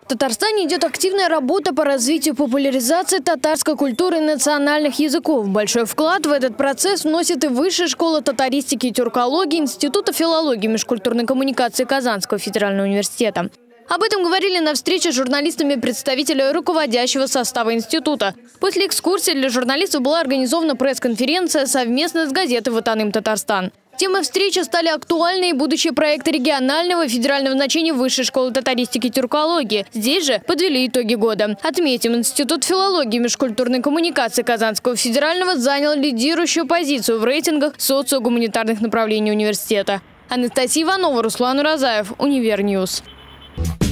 В Татарстане идет активная работа по развитию популяризации татарской культуры и национальных языков. Большой вклад в этот процесс вносит и Высшая школа татаристики и тюркологии Института филологии и межкультурной коммуникации Казанского федерального университета. Об этом говорили на встрече с журналистами представители руководящего состава института. После экскурсии для журналистов была организована пресс-конференция совместно с газетой «Ватаным Татарстан». Темой встречи стали актуальные будущие проекты регионального и федерального значения Высшей школы татаристики и тюркологии. Здесь же подвели итоги года. Отметим, Институт филологии и межкультурной коммуникации Казанского федерального занял лидирующую позицию в рейтингах социогуманитарных направлений университета. Анастасия Иванова, Руслан Уразаев, Универньюз.